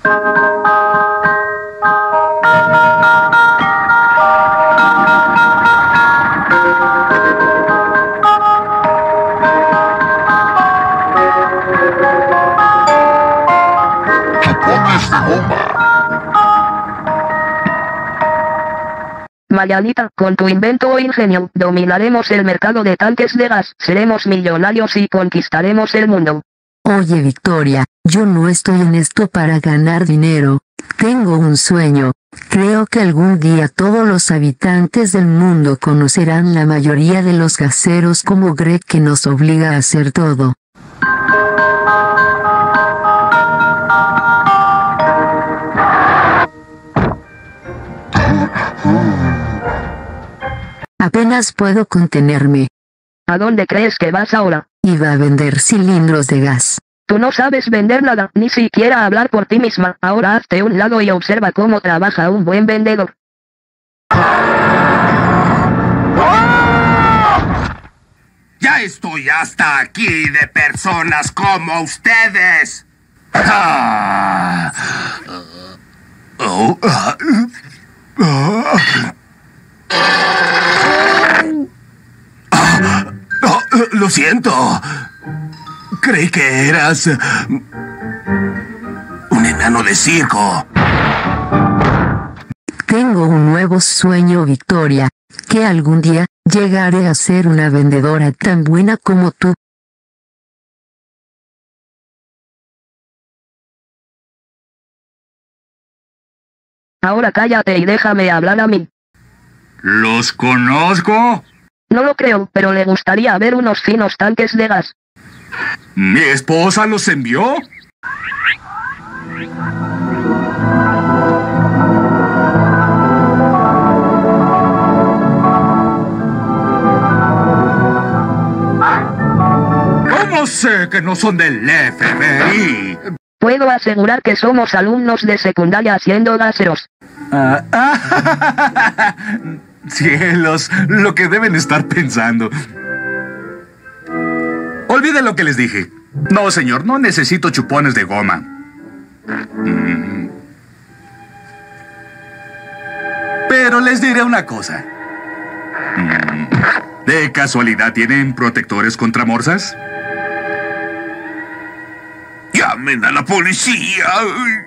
Chupones de goma. Mayanita, con tu invento o ingenio, dominaremos el mercado de tanques de gas, seremos millonarios y conquistaremos el mundo. Oye Victoria, yo no estoy en esto para ganar dinero. Tengo un sueño. Creo que algún día todos los habitantes del mundo conocerán la mayoría de los gaseros como Greg, que nos obliga a hacer todo. Apenas puedo contenerme. ¿A dónde crees que vas ahora? Iba a vender cilindros de gas. Tú no sabes vender nada, ni siquiera hablar por ti misma. Ahora hazte a un lado y observa cómo trabaja un buen vendedor. Ya estoy hasta aquí de personas como ustedes. Lo siento. Creí que eras un enano de circo. Tengo un nuevo sueño, Victoria, que algún día llegaré a ser una vendedora tan buena como tú. Ahora cállate y déjame hablar a mí. ¿Los conozco? No lo creo, pero le gustaría ver unos finos tanques de gas. ¿Mi esposa los envió? ¿Cómo sé que no son del FBI? Puedo asegurar que somos alumnos de secundaria haciendo gaseros. Cielos, lo que deben estar pensando. Olviden lo que les dije. No, señor, no necesito chupones de goma. Pero les diré una cosa. ¿De casualidad tienen protectores contra morsas? ¡Llamen a la policía!